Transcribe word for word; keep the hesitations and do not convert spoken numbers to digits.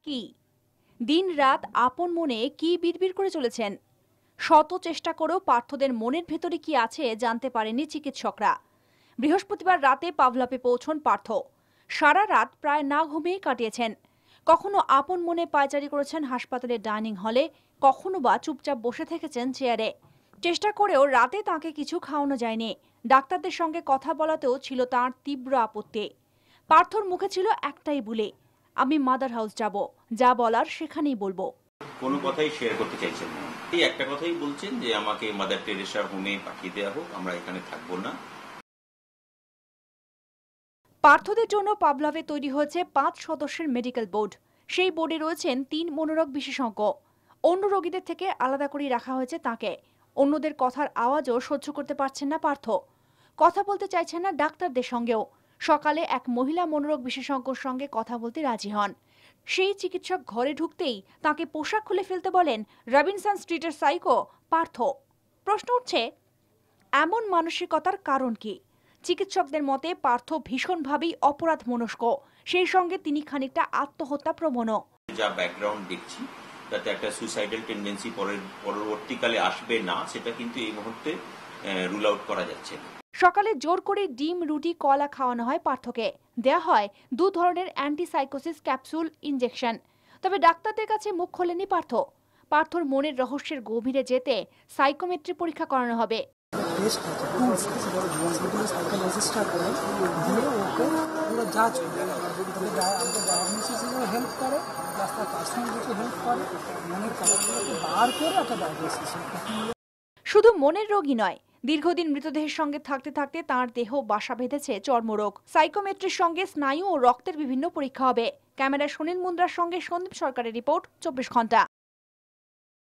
কি? দিন রাত আপন মনে কি বিড়বিড় করে চলেছেন? শত চেষ্টা করেও পার্থদের মনের ভেতরে কি আছে জানতে পারেনি চিকিৎসকরা। বৃহস্পতিবার রাতে পাভলভে পৌঁছন পার্থ। সারা রাত প্রায় না ঘুমিয়ে কাটিয়েছেন। কখনো আপন মনে পায়চারি করেছেন হাসপাতালের ডাইনিং হলে, কখনো বা চুপচাপ বসে থেকেছেন চেয়ারে। চেষ্টা করেও রাতে তাকে কিছু খাওয়ানো যায়নি। ডাক্তারদের সঙ্গে কথা বলাতেও ছিল তার তীব্র আপত্তি। পার্থর মুখে ছিল একটাই বুলি, আমি মাদার হাউস যাব, যা বলার সেখানেই বলবো। কোনো কথাই শেয়ার করতে চাইছেন না। এই একটা কথাই বলছেন যে আমাকে মাদার টেরেসা হোমে পাঠিয়ে দেওয়া হোক, আমরা এখানে থাকবো না। পার্থদের জন্য পাভলভে তৈরি হয়েছে পাঁচ সদস্যের মেডিকেল বোর্ড। সেই বোর্ডে রয়েছেন তিন মনোরোগ বিশেষজ্ঞ। অন্য রোগীদের থেকে আলাদা করে রাখা হয়েছে তাকে। অন্যদের কথার আওয়াজও সহ্য করতে পারছেন না পার্থ। কথা বলতে চাইছেন না ডাক্তারদের সঙ্গেও। সকালে এক মহিলা মনোরোগ বিশেষজ্ঞর সঙ্গে কথা বলতে রাজি হন। সেই চিকিৎসক ঘরে ঢুকতেই তাকে পোশাক খুলে ফেলতে বলেন রবিনসন স্ট্রিটের সাইকো পার্থ। প্রশ্ন উঠছে, এমন মানসিকতার কারণ কি? চিকিৎসকদের মতে পার্থ ভীষণভাবেই অপরাধ মনস্ক, সেই সঙ্গে তিনি খানিকটা আত্মহত্যা প্রবণও। যা ব্যাকগ্রাউন্ড দেখছি তাতে একটা সুইসাইডাল টেন্ডেন্সি পরবর্তীকালে আসবে না, সেটা কিন্তু এই মুহূর্তে রুল আউট করা যাচ্ছে না। সকালে জোর করে ডিম, রুটি, কলা খাওয়ানো হয় পার্থকে। দেয়া হয় দু ধরনের অ্যান্টিসাইকোসিস ক্যাপসুল ইনজেকশন। তবে ডাক্তারদের কাছে মুখ খোলেনি পার্থ। পার্থর মনের রহস্যের গভীরে যেতে সাইকোমেট্রি পরীক্ষা করানো হবে। শুধু মনের রোগী নয়, দীর্ঘদিন মৃতদেহের সঙ্গে থাকতে থাকতে তার দেহ বাসা বেঁধেছে চর্মরোগ। সাইকোমেট্রির সঙ্গে স্নায়ু ও রক্তের বিভিন্ন পরীক্ষা হবে। ক্যামেরায় সুনীল মুন্দ্রার সঙ্গে সন্দীপ সরকারের রিপোর্ট, চব্বিশ ঘন্টা।